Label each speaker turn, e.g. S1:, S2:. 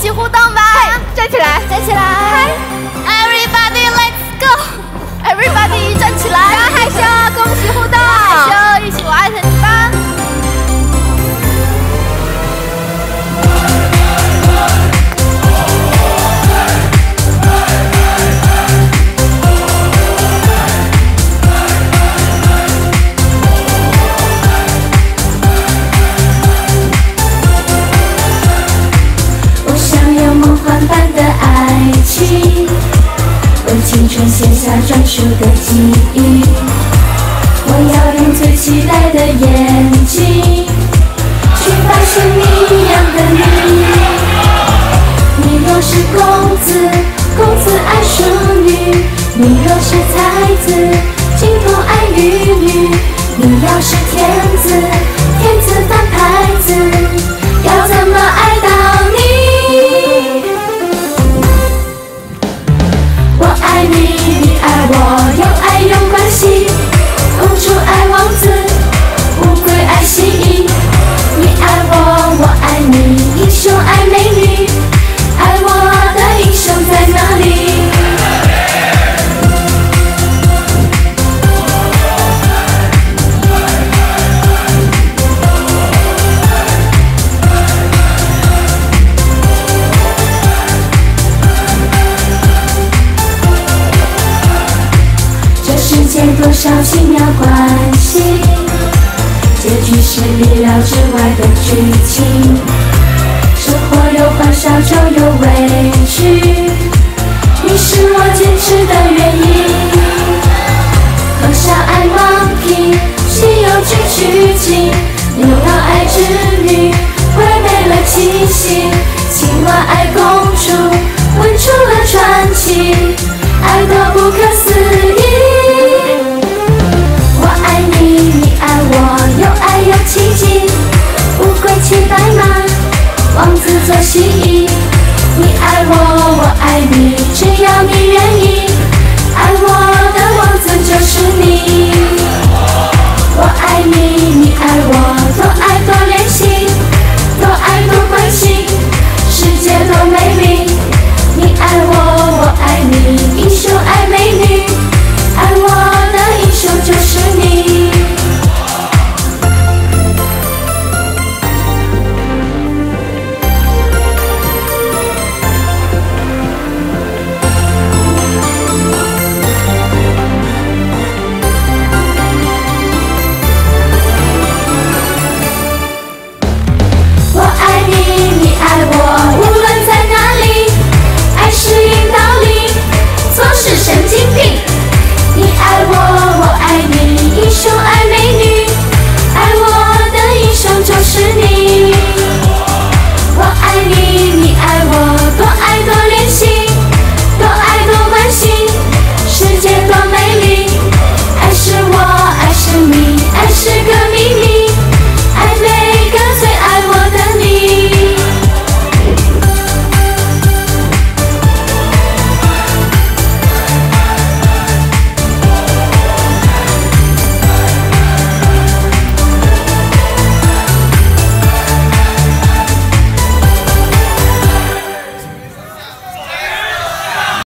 S1: 起互动吧！
S2: 站起来，
S1: 站起来 ！Everybody, let's go! Everybody, 站起来！
S2: 不要害羞，恭喜互动！
S1: 不要害羞，一起我爱着你吧！
S3: 我想要梦幻般的爱情，为青春写下专属的记忆。我要用最期待的眼睛去发现你一样的你。你若是公子，公子爱淑女；你若是才子，精通爱玉女；你要是天子，天子翻牌子，要怎么爱到你？我爱你，你爱我，有爱有关系。公主爱王子，乌龟爱蜥蜴。你爱我，我爱你，英雄爱美女。爱我的英雄在哪里？这世界多少奇妙关系，结局是意料之外的剧情。生活有欢笑就有委屈，你是我坚持的原因。喝下爱盲品，西游记取经，流浪爱织女，违背了七星。青蛙爱公主，问出了传奇，爱得不可思议。我爱你，你爱我，有爱有奇迹。乌龟骑白马，王子做蜥蜴。你爱我，我爱你，只要你